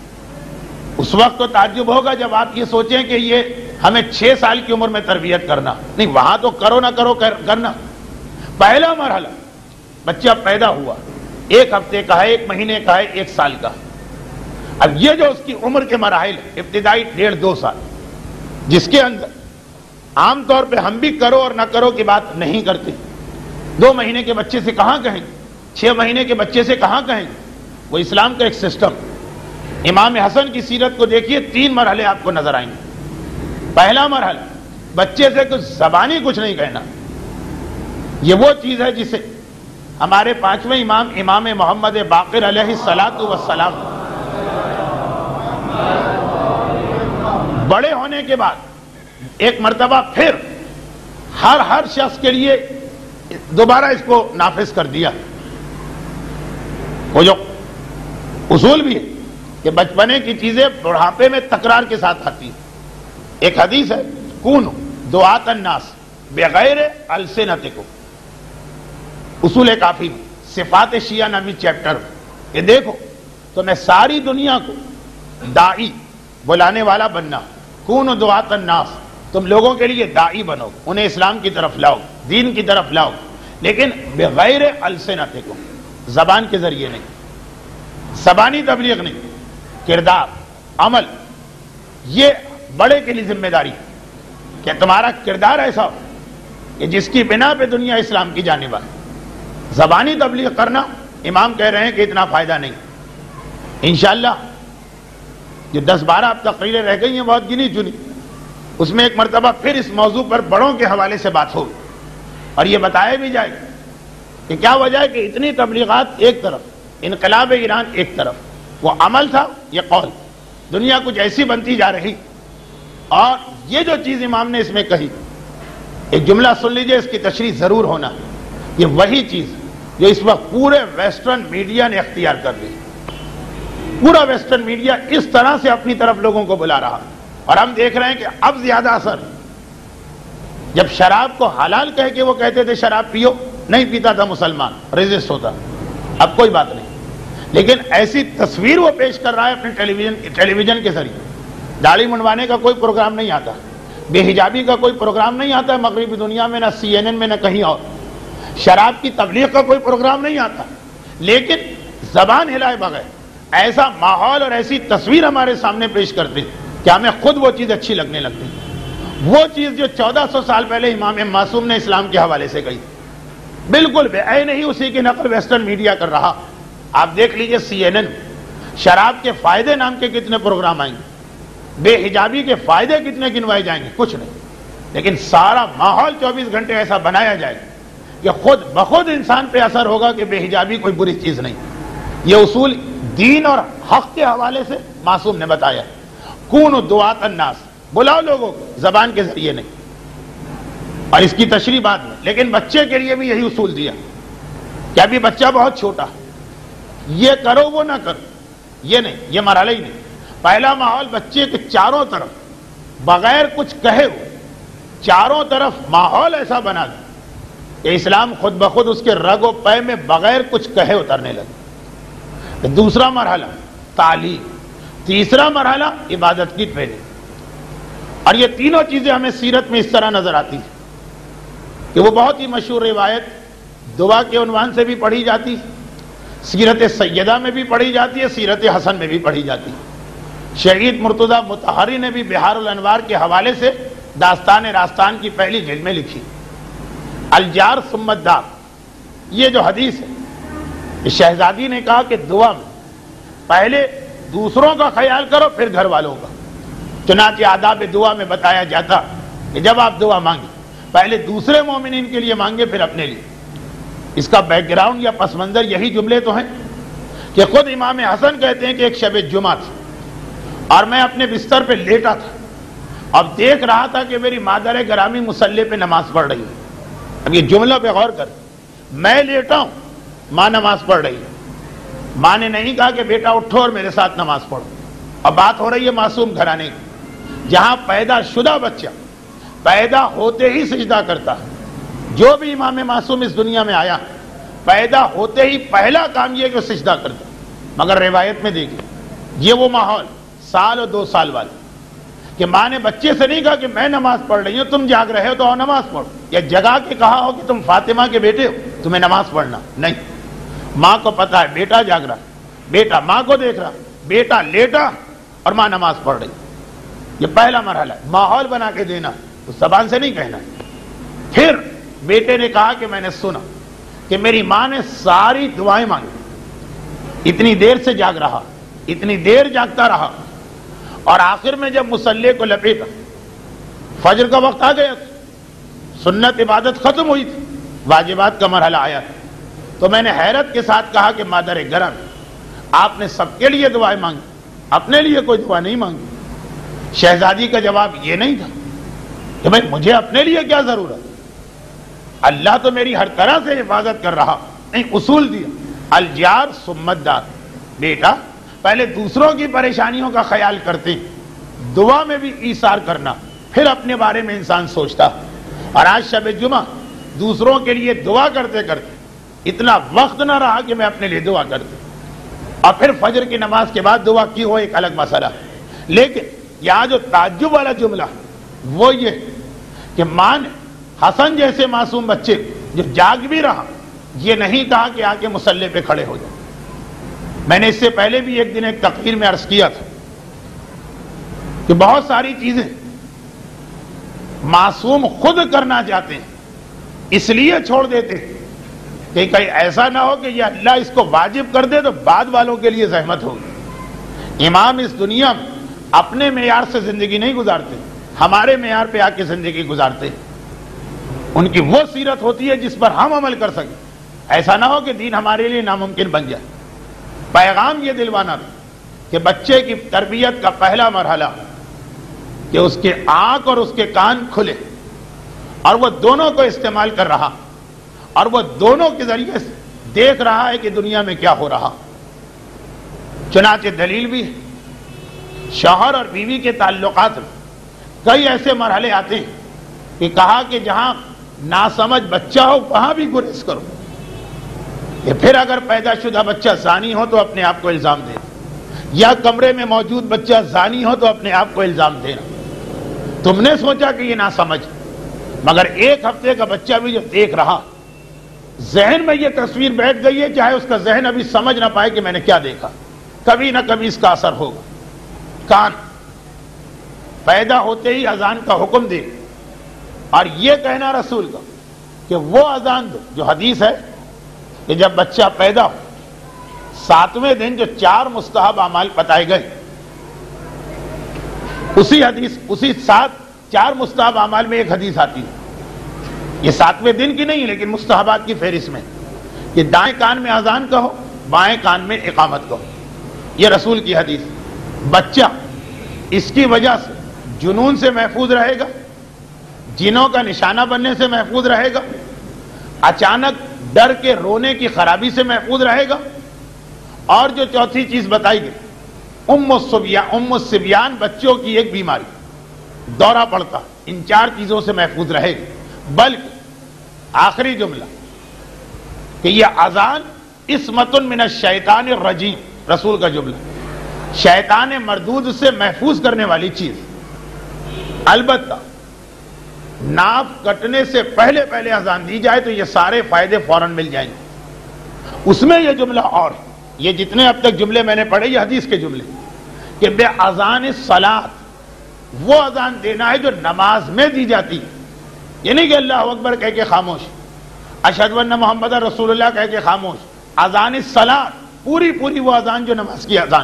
اس وقت تو تعجب ہوگا جب آپ یہ سوچیں کہ یہ ہمیں چھ سال کی عمر میں تربیت کرنا نہیں، وہاں تو کرو نہ کرو کرنا. پہلا مرحلہ بچہ پیدا ہوا، ایک ہفتے کا ہے، ایک مہینے کا ہے، ایک سال کا. اب یہ جو اس کی عمر کے مراحل، ابتدائی ڈیڑھ دو سال، جس کے اندر عام طور پہ ہم بھی کرو اور نہ کرو کی بات نہیں کرتے. دو مہینے کے بچے سے کہاں کہیں، چھ مہینے کے بچے سے کہاں کہیں. وہ اسلام کا ایک سسٹم. امام حسن کی سیرت کو دیکھیے، تین مرحلے آپ کو نظر آئیں گے. پہلا مرحلہ بچے سے کچھ زبانی کچھ نہیں کہنا. یہ وہ چیز ہے جسے ہمارے پانچویں امام امام محمد باقر علیہ الصلاۃ والسلام بڑے ہونے کے بعد ایک مرتبہ پھر ہر ہر شخص کے لیے دوبارہ اس کو نافذ کر دیا. وہ جو اصول بھی ہے کہ بچپنے کی چیزیں بڑھاپے میں تکرار کے ساتھ آتی ہیں. ایک حدیث ہے، کونوا دعاۃ الناس بغیر السنتکم، اصول کافی میں صفات شیعہ نامی چیپٹر میں. یہ دیکھو تو میں ساری دنیا کو داعی بلانے والا بننا. کونوا دعاۃ الناس، تم لوگوں کے لیے داعی بنو، انہیں اسلام کی طرف لاؤ، دین کی طرف لاؤ، لیکن بغیر السنتکم، زبان کے ذریعے نہیں، زبانی تبلیغ نہیں، کردار عمل. یہ بڑے کے لیے ذمہ داری کہ تمہارا کردار ایسا ہو کہ جس کی بنا پہ دنیا اسلام کی جانب آئے. زبانی تبلیغ کرنا امام کہہ رہے ہیں کہ اتنا فائدہ نہیں. انشاءاللہ جو دس بارہ اب تقریریں رہ گئی ہیں بہت گنی چنی، اس میں ایک مرتبہ پھر اس موضوع پر بڑوں کے حوالے سے بات ہوگی اور یہ بتایا بھی جائے گا کہ کیا وجہ ہے کہ اتنی تبلیغات ایک طرف، انقلاب ایران ایک طرف، وہ عمل تھا یہ قول. دنیا کچھ ایسی بنتی جا رہی. اور یہ جو چیز امام نے اس میں کہی، ایک جملہ سن لیجئے، اس کی تشریح ضرور ہونا. یہ وہی چیز جو اس وقت پورے ویسٹرن میڈیا نے اختیار کر لی. پورا ویسٹرن میڈیا اس طرح سے اپنی طرف لوگوں کو بلا رہا، اور ہم دیکھ رہے ہیں کہ اب زیادہ اثر. جب شراب کو حلال کہہ کے وہ کہتے تھے شراب پیو، نہیں پیتا تھا مسلمان، ریزسٹ ہوتا. اب کوئی بات نہیں، لیکن ایسی تصویر وہ پیش کر رہا ہے اپنے ٹیلی ویژن ٹیلی ویژن کے ذریعے. داڑھی منڈوانے کا کوئی پروگرام نہیں آتا، بے حجابی کا کوئی پروگرام نہیں آتا مغربی دنیا میں، نہ سی این این میں، نہ کہیں اور. شراب کی تبلیغ کا کوئی پروگرام نہیں آتا. لیکن زبان ہلائے بغیر ایسا ماحول اور ایسی تصویر ہمارے سامنے پیش کرتے کہ ہمیں خود وہ چیز اچھی لگنے لگتی، وہ چیز جو چودہ سو سال پہلے امام معصوم نے اسلام کے حوالے سے کہی، بالکل بے عین ہی اسی کی نقل ویسٹرن میڈیا کر رہا۔ آپ دیکھ لیجئے سی این این، شراب کے فائدے نام کے کتنے پروگرام آئیں گے، بے حجابی کے فائدے کتنے گنوائے جائیں گے، کچھ نہیں، لیکن سارا ماحول چوبیس گھنٹے ایسا بنایا جائے گا کہ خود بخود انسان پہ اثر ہوگا کہ بے حجابی کوئی بری چیز نہیں۔ یہ اصول دین اور حق کے حوالے سے معصوم نے بتایا، کونوا دعاۃ الناس، بلاؤ لوگوں کو زبان کے ذریعے نہیں، اور اس کی تشریح بعد میں، لیکن بچے کے لیے بھی یہی اصول دیا کہ ابھی بچہ بہت چھوٹا، یہ کرو وہ نہ کرو، یہ نہیں، یہ مرحلہ ہی نہیں۔ پہلا ماحول بچے کے چاروں طرف بغیر کچھ کہے ہو، چاروں طرف ماحول ایسا بنا دیں کہ اسلام خود بخود اس کے رگ و پے میں بغیر کچھ کہے اترنے لگے۔ دوسرا مرحلہ تعلیم، تیسرا مرحلہ عبادت کی ٹریننگ، اور یہ تینوں چیزیں ہمیں سیرت میں اس طرح نظر آتی ہیں کہ وہ بہت ہی مشہور روایت دعا کے عنوان سے بھی پڑھی جاتی، سیرت سیدہ میں بھی پڑھی جاتی ہے، سیرت حسن میں بھی پڑھی جاتی ہے۔ شہید مرتضیٰ مطہری نے بھی بہار الانوار کے حوالے سے داستان راستان کی پہلی جلد میں لکھی، الجار ثم الدار۔ یہ جو حدیث ہے، شہزادی نے کہا کہ دعا میں پہلے دوسروں کا خیال کرو پھر گھر والوں کا۔ چنانچہ آداب دعا میں بتایا جاتا کہ جب آپ دعا مانگیں پہلے دوسرے مومنین کے لیے مانگے پھر اپنے لیے۔ اس کا بیک گراؤنڈ یا پس منظر یہی جملے تو ہیں کہ خود امام حسن کہتے ہیں کہ ایک شب جمعہ تھی اور میں اپنے بستر پہ لیٹا تھا، اب دیکھ رہا تھا کہ میری مادر گرامی مصلی پہ نماز پڑھ رہی ہے۔ اب یہ جملہ پہ غور کر، میں لیٹا ہوں، ماں نماز پڑھ رہی ہے، ماں نے نہیں کہا کہ بیٹا اٹھو اور میرے ساتھ نماز پڑھو۔ اب بات ہو رہی ہے معصوم گھرانے کی، جہاں پیدا شدہ بچہ پیدا ہوتے ہی سجدہ کرتا ہے۔ جو بھی امام معصوم اس دنیا میں آیا پیدا ہوتے ہی پہلا کام یہ کہ سجدہ کرتا، مگر روایت میں دیکھیں یہ وہ ماحول سال اور دو سال والے کہ ماں نے بچے سے نہیں کہا کہ میں نماز پڑھ رہی ہوں تم جاگ رہے ہو تو آؤ نماز پڑھو، یا جگا کے کہا ہو کہ تم فاطمہ کے بیٹے ہو تمہیں نماز پڑھنا نہیں۔ ماں کو پتا ہے بیٹا جاگ رہا، بیٹا ماں کو دیکھ رہا، بیٹا لیٹا اور ماں نماز پڑھ رہی۔ یہ پہلا مرحلہ ہے، ماحول بنا کے دینا، تو زبان سے نہیں کہنا۔ پھر بیٹے نے کہا کہ میں نے سنا کہ میری ماں نے ساری دعائیں مانگی، اتنی دیر سے جاگ رہا، اتنی دیر جاگتا رہا، اور آخر میں جب مصلی کو لپیٹا فجر کا وقت آ گیا، سنت عبادت ختم ہوئی تھی، واجبات کا مرحلہ آیا تھا، تو میں نے حیرت کے ساتھ کہا کہ مادر گرم آپ نے سب کے لیے دعائیں مانگی، اپنے لیے کوئی دعا نہیں مانگی۔ شہزادی کا جواب یہ نہیں تھا کہ بھائی مجھے اپنے لیے کیا ضرورت، اللہ تو میری ہر طرح سے حفاظت کر رہا، نہیں، اصول دیا الجار ثم الدار، بیٹا پہلے دوسروں کی پریشانیوں کا خیال کرتے، دعا میں بھی ایثار کرنا، پھر اپنے بارے میں انسان سوچتا۔ اور آج شب جمعہ دوسروں کے لیے دعا کرتے کرتے اتنا وقت نہ رہا کہ میں اپنے لیے دعا کرتے، اور پھر فجر کی نماز کے بعد دعا کی ہو ایک الگ مسئلہ، لیکن یہاں جو تعجب والا جملہ وہ یہ کہ ماں نے حسن جیسے معصوم بچے جو جاگ بھی رہا یہ نہیں کہا کہ آ کے مصلی پہ کھڑے ہو جائے۔ میں نے اس سے پہلے بھی ایک دن ایک تقریر میں عرض کیا تھا کہ بہت ساری چیزیں معصوم خود کرنا چاہتے ہیں اس لیے چھوڑ دیتے کہ کہیں ایسا نہ ہو کہ یہ اللہ اس کو واجب کر دے تو بعد والوں کے لیے زحمت ہوگی۔ امام اس دنیا میں اپنے معیار سے زندگی نہیں گزارتے، ہمارے معیار پہ آ کے زندگی گزارتے، ان کی وہ سیرت ہوتی ہے جس پر ہم عمل کر سکیں، ایسا نہ ہو کہ دین ہمارے لیے ناممکن بن جائے۔ پیغام یہ دلوانا تھا کہ بچے کی تربیت کا پہلا مرحلہ کہ اس کے آنکھ اور اس کے کان کھلے اور وہ دونوں کو استعمال کر رہا اور وہ دونوں کے ذریعے سے دیکھ رہا ہے کہ دنیا میں کیا ہو رہا۔ چنانچہ دلیل بھی ہے، شوہر اور بیوی کے تعلقات میں کئی ایسے مرحلے آتے ہیں کہ کہا کہ جہاں ناسمجھ بچہ ہو وہاں بھی گریز کرو، کہ پھر اگر پیدا شدہ بچہ زانی ہو تو اپنے آپ کو الزام دے، یا کمرے میں موجود بچہ زانی ہو تو اپنے آپ کو الزام دینا۔ تم نے سوچا کہ یہ نہ سمجھ، مگر ایک ہفتے کا بچہ بھی جو دیکھ رہا ذہن میں یہ تصویر بیٹھ گئی ہے، چاہے اس کا ذہن ابھی سمجھ نہ پائے کہ میں نے کیا دیکھا، کبھی نہ کبھی اس کا اثر ہوگا۔ کان پیدا ہوتے ہی اذان کا حکم دے، اور یہ کہنا رسول کا کہ وہ اذان دو جو حدیث ہے کہ جب بچہ پیدا ہو ساتویں دن جو چار مستحب اعمال بتائے گئے، اسی حدیث اسی سات چار مستحب اعمال میں ایک حدیث آتی ہے، یہ ساتویں دن کی نہیں لیکن مستحبات کی فہرست میں، کہ دائیں کان میں اذان کہو، بائیں کان میں اقامت کہو، یہ رسول کی حدیث۔ بچہ اس کی وجہ سے جنون سے محفوظ رہے گا، جنوں کا نشانہ بننے سے محفوظ رہے گا، اچانک ڈر کے رونے کی خرابی سے محفوظ رہے گا، اور جو چوتھی چیز بتائی گئی ام الصبیان ام الصبیان بچوں کی ایک بیماری دورہ پڑتا، ان چار چیزوں سے محفوظ رہے گا۔ بلکہ آخری جملہ کہ یہ اذان عصمت من الشیطان الرجیم، رسول کا جملہ، شیطان مردود سے محفوظ کرنے والی چیز۔ البتہ ناف کٹنے سے پہلے پہلے اذان دی جائے تو یہ سارے فائدے فوراً مل جائیں گے۔ اس میں یہ جملہ اور یہ جتنے اب تک جملے میں نے پڑھے یہ حدیث کے جملے، کہ بے اذان الصلاۃ، وہ اذان دینا ہے جو نماز میں دی جاتی ہے، یہ نہیں کہ اللہ اکبر کہہ کے خاموش، اشہد ان محمد رسول اللہ کہہ کے خاموش۔ اذان الصلاۃ پوری پوری وہ اذان جو نماز کی اذان،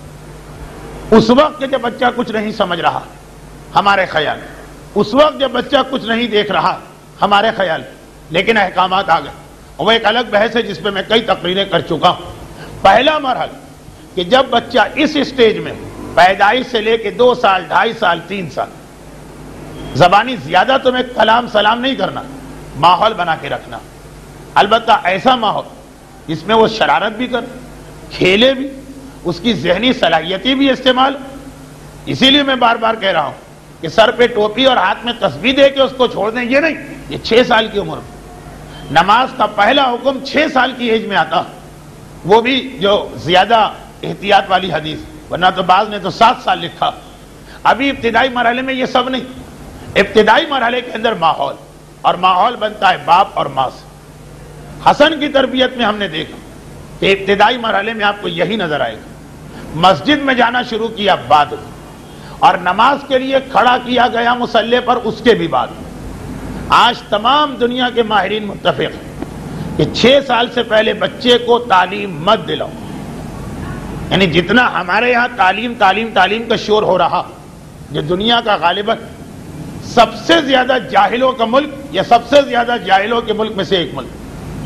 اس وقت کہ جب بچہ کچھ نہیں سمجھ رہا ہمارے خیال، اس وقت جب بچہ کچھ نہیں دیکھ رہا ہمارے خیال، لیکن احکامات آ گئے۔ وہ ایک الگ بحث ہے جس پہ میں کئی تقریریں کر چکا ہوں۔ پہلا مرحلہ کہ جب بچہ اس اسٹیج میں پیدائش سے لے کے دو سال ڈھائی سال تین سال، زبانی زیادہ تمہیں کلام سلام نہیں کرنا، ماحول بنا کے رکھنا، البتہ ایسا ماحول جس میں وہ شرارت بھی کر، کھیلے بھی، اس کی ذہنی صلاحیتیں بھی استعمال۔ اسی لیے میں بار بار کہہ رہا ہوں کہ سر پہ ٹوپی اور ہاتھ میں تسبیح دے کے اس کو چھوڑ دیں، یہ نہیں، یہ چھ سال کی عمر میں نماز کا پہلا حکم چھ سال کی ایج میں آتا، وہ بھی جو زیادہ احتیاط والی حدیث، ورنہ تو بعض نے تو سات سال لکھا۔ ابھی ابتدائی مرحلے میں یہ سب نہیں، ابتدائی مرحلے کے اندر ماحول، اور ماحول بنتا ہے باپ اور ماں سے۔ حسن کی تربیت میں ہم نے دیکھا کہ ابتدائی مرحلے میں آپ کو یہی نظر آئے گا، مسجد میں جانا شروع کیا بعد میں، اور نماز کے لیے کھڑا کیا گیا مصلی پر اس کے بھی بعد میں۔ آج تمام دنیا کے ماہرین متفق ہیں کہ چھ سال سے پہلے بچے کو تعلیم مت دلاؤ، یعنی جتنا ہمارے یہاں تعلیم تعلیم تعلیم کا شور ہو رہا، جو دنیا کا غالباً سب سے زیادہ جاہلوں کا ملک یا سب سے زیادہ جاہلوں کے ملک میں سے ایک ملک،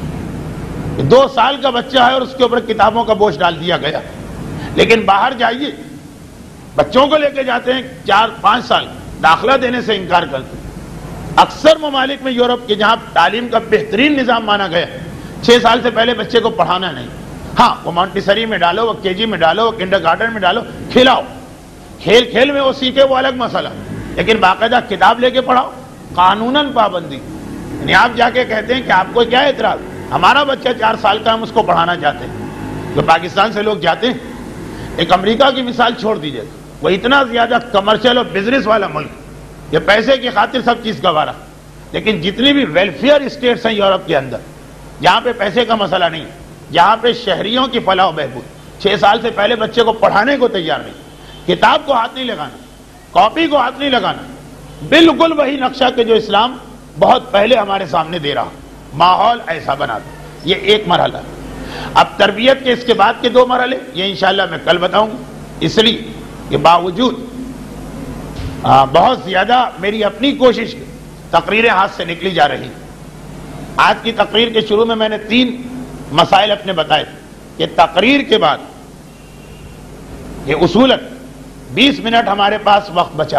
دو سال کا بچہ ہے اور اس کے اوپر کتابوں کا بوجھ ڈال دیا گیا۔ لیکن باہر جائیے، بچوں کو لے کے جاتے ہیں چار پانچ سال، داخلہ دینے سے انکار کرتے ہیں۔ اکثر ممالک میں یورپ کے جہاں تعلیم کا بہترین نظام مانا گیا، چھ سال سے پہلے بچے کو پڑھانا نہیں، ہاں وہ مونٹیسری میں ڈالو، وہ کے جی میں ڈالو، وہ کنڈر گارڈن میں ڈالو، کھلاؤ، کھیل کھیل میں وہ سیکھے وہ الگ مسئلہ، لیکن باقاعدہ کتاب لے کے پڑھاؤ، قانوناً پابندی۔ یعنی آپ جا کے کہتے ہیں کہ آپ کو کیا اعتراض، ہمارا بچہ چار سال کا ہم اس کو پڑھانا چاہتے ہیں۔ جو پاکستان سے لوگ جاتے ہیں، ایک امریکہ کی مثال چھوڑ دیجیے، وہ اتنا زیادہ کمرشل اور بزنس والا ملک، یہ پیسے کی خاطر سب چیز گوارا، لیکن جتنی بھی ویلفیئر اسٹیٹس ہیں یورپ کے اندر، جہاں پہ پیسے کا مسئلہ نہیں، جہاں پہ شہریوں کی فلاح و بہبود، چھ سال سے پہلے بچے کو پڑھانے کو تیار نہیں، کتاب کو ہاتھ نہیں لگانا، کاپی کو ہاتھ نہیں لگانا، بالکل وہی نقشہ کہ جو اسلام بہت پہلے ہمارے سامنے دے رہا، ماحول ایسا بنا دو۔ یہ ایک مرحلہ۔ اب تربیت کے اس کے بعد کے دو مرحلے یہ انشاءاللہ میں کل بتاؤں گا، اس لیے کہ باوجود بہت زیادہ میری اپنی کوشش تقریریں ہاتھ سے نکلی جا رہی، آج کی تقریر کے شروع میں میں نے تین مسائل اپنے بتائے کہ تقریر کے بعد یہ اصولاً بیس منٹ ہمارے پاس وقت بچا،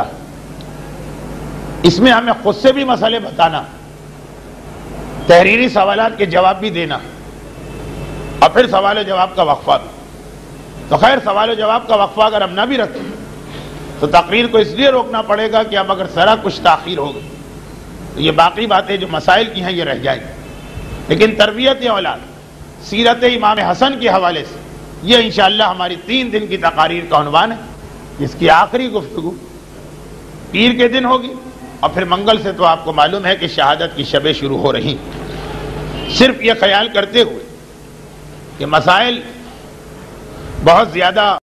اس میں ہمیں خود سے بھی مسئلے بتانا، تحریری سوالات کے جواب بھی دینا، اور پھر سوال و جواب کا وقفہ بھی۔ تو خیر سوال و جواب کا وقفہ اگر ہم نہ بھی رکھیں تو تقریر کو اس لیے روکنا پڑے گا کہ اب اگر ذرا کچھ تاخیر ہو گئی تو یہ باقی باتیں جو مسائل کی ہیں یہ رہ جائیں گی۔ لیکن تربیت اولاد، سیرت امام حسن کے حوالے سے یہ انشاءاللہ ہماری تین دن کی تقاریر کا عنوان ہے، جس کی آخری گفتگو پیر کے دن ہوگی، اور پھر منگل سے تو آپ کو معلوم ہے کہ شہادت کی شبیں شروع ہو رہی۔ صرف یہ خیال کرتے ہوئے کہ مسائل بہت زیادہ